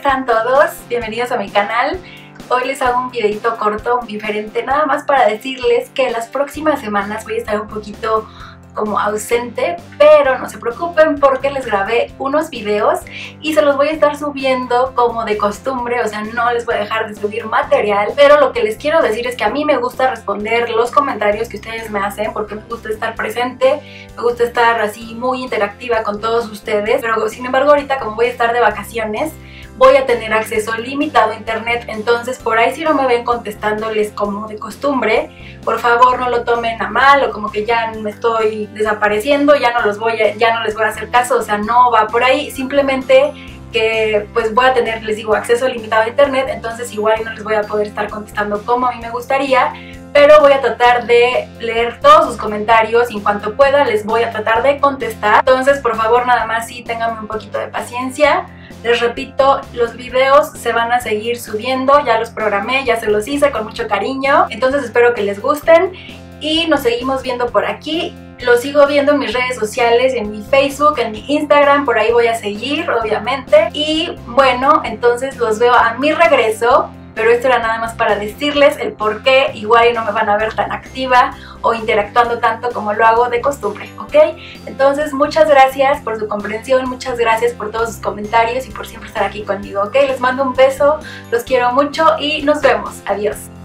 están todos? Bienvenidos a mi canal. Hoy les hago un videito corto, diferente, nada más para decirles que las próximas semanas voy a estar un poquito como ausente, pero no se preocupen porque les grabé unos videos y se los voy a estar subiendo como de costumbre, o sea, no les voy a dejar de subir material, pero lo que les quiero decir es que a mí me gusta responder los comentarios que ustedes me hacen porque me gusta estar presente, me gusta estar así muy interactiva con todos ustedes, pero sin embargo ahorita como voy a estar de vacaciones, voy a tener acceso limitado a internet, entonces por ahí si no me ven contestándoles como de costumbre, por favor no lo tomen a mal o como que ya me estoy desapareciendo, ya no les voy a hacer caso, o sea, no va por ahí, simplemente que pues voy a tener, les digo, acceso limitado a internet, entonces igual no les voy a poder estar contestando como a mí me gustaría, pero voy a tratar de leer todos sus comentarios y en cuanto pueda les voy a tratar de contestar. Entonces por favor nada más sí ténganme un poquito de paciencia. Les repito, los videos se van a seguir subiendo, ya los programé, ya se los hice con mucho cariño, entonces espero que les gusten y nos seguimos viendo por aquí. Los sigo viendo en mis redes sociales, en mi Facebook, en mi Instagram, por ahí voy a seguir obviamente. Y bueno, entonces los veo a mi regreso, pero esto era nada más para decirles el por qué igual no me van a ver tan activa o interactuando tanto como lo hago de costumbre, ¿ok? Entonces muchas gracias por su comprensión, muchas gracias por todos sus comentarios y por siempre estar aquí conmigo, ¿ok? Les mando un beso, los quiero mucho y nos vemos, adiós.